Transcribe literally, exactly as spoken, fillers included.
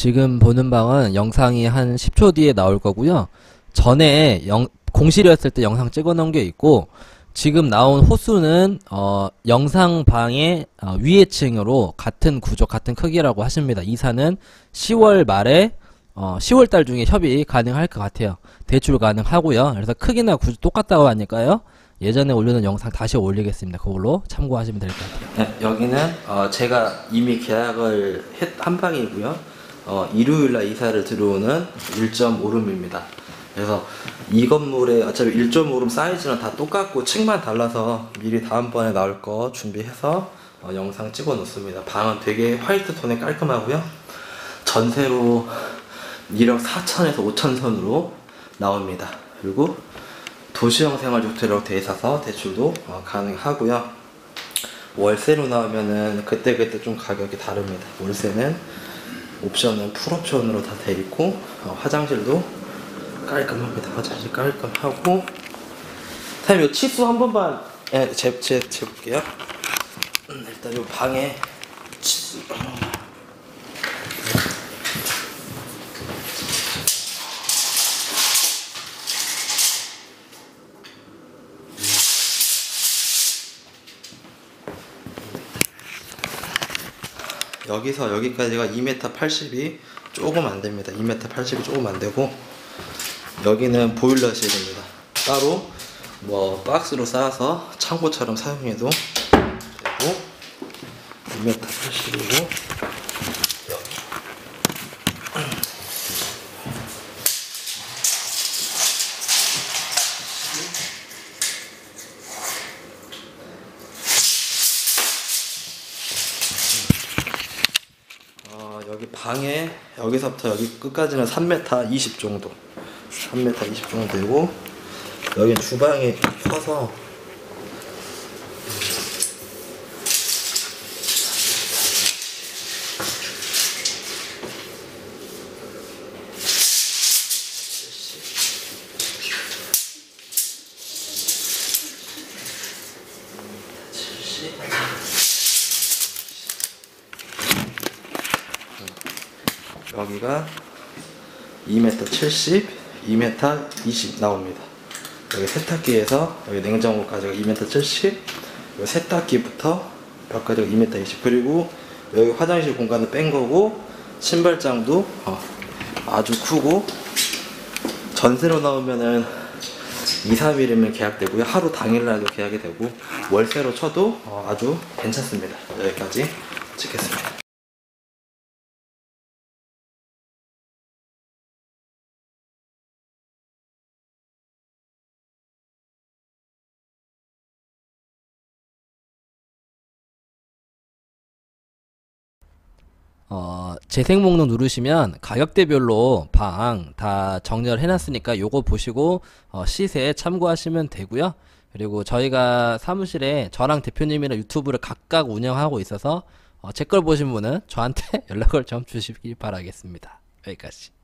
지금 보는 방은 영상이 한 십 초 뒤에 나올 거고요. 전에 영, 공실이었을 때 영상 찍어 놓은 게 있고, 지금 나온 호수는 어, 영상 방의 어, 위에 층으로 같은 구조, 같은 크기라고 하십니다. 이사는 시월 말에 어, 시월 달 중에 협의 가능할 것 같아요. 대출 가능하고요. 그래서 크기나 구조 똑같다고 하니까요. 예전에 올려놓은 영상 다시 올리겠습니다. 그걸로 참고하시면 될 것 같아요. 네, 여기는 어, 제가 이미 계약을 했, 한 방이고요. 어, 일요일날 이사를 들어오는 일 점 오 룸입니다. 그래서 이 건물에 어차피 일 점 오 룸 사이즈는 다 똑같고 층만 달라서 미리 다음번에 나올 거 준비해서 어, 영상 찍어 놓습니다. 방은 되게 화이트 톤에 깔끔하고요. 전세로 일억 사천에서 오천 선으로 나옵니다. 그리고 도시형 생활주택으로 돼 있어서 대출도 어, 가능하고요. 월세로 나오면은 그때그때 좀 가격이 다릅니다. 월세는 옵션은 풀옵션으로 다 돼 있고 어, 화장실도 깔끔합니다. 화장실 깔끔하고. 사장님 이 치수 한 번만 예, 재, 재, 재볼게요. 음, 일단 이 방에 치수 여기서 여기까지가 이 미터 팔십이 조금 안됩니다. 이 미터 팔십이 조금 안되고, 여기는 보일러실입니다. 따로 뭐 박스로 쌓아서 창고처럼 사용해도 되고, 이 미터 팔십이고 어, 여기 방에 여기서부터 여기 끝까지는 삼 미터 이십 정도 삼 미터 이십 정도 되고, 여긴 주방이 커서 여기가 이 미터 칠십, 이 미터 이십 나옵니다. 여기 세탁기에서 여기 냉장고까지가 이 미터 칠십, 여기 세탁기부터 벽까지가 이 미터 이십, 그리고 여기 화장실 공간을 뺀 거고, 신발장도 어, 아주 크고, 전세로 나오면은 이, 삼 일이면 계약되고요. 하루 당일날도 계약이 되고, 월세로 쳐도 어, 아주 괜찮습니다. 여기까지 찍겠습니다. 어, 재생 목록 누르시면 가격대별로 방 다 정렬 해놨으니까 요거 보시고 어, 시세 참고하시면 되고요. 그리고 저희가 사무실에 저랑 대표님이랑 유튜브를 각각 운영하고 있어서 어, 제 걸 보신 분은 저한테 연락을 좀 주시기 바라겠습니다. 여기까지.